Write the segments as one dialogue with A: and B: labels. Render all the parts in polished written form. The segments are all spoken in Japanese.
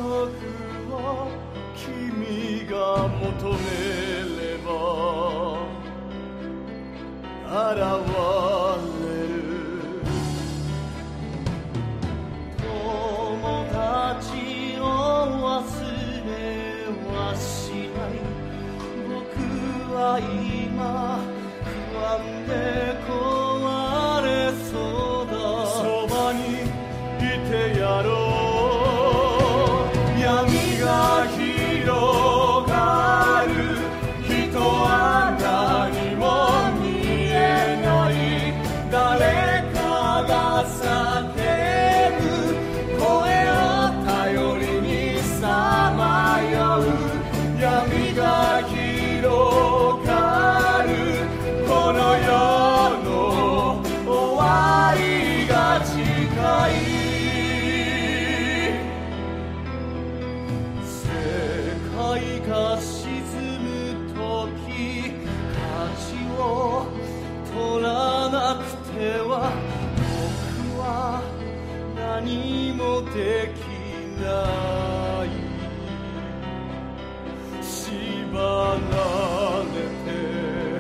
A: を君が求めれば現れる。友達を忘れはしない。僕は今不安で壊れそうだ。そばにいてやろう。闇が広がる。人は何も見えない。誰かが叫ぶ声を頼りにさまよう。闇が広がる。この世の終わりが近い。世界が沈む時舵を取らなくては僕は何もできない。縛られて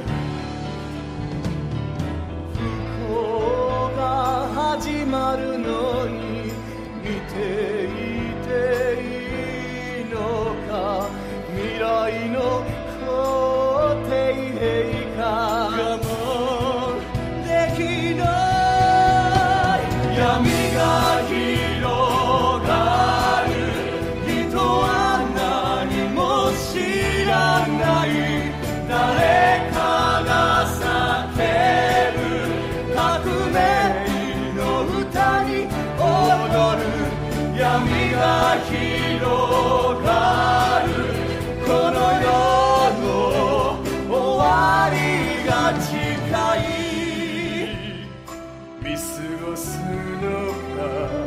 A: 不幸が始まるのに見ていていいのか。未来の肯定兵か我慢できない。闇が広がる。人は何も知らない。誰かが叫ぶ革命の歌に踊る。闇が広がる。この世の終わりが近い。見過ごすのか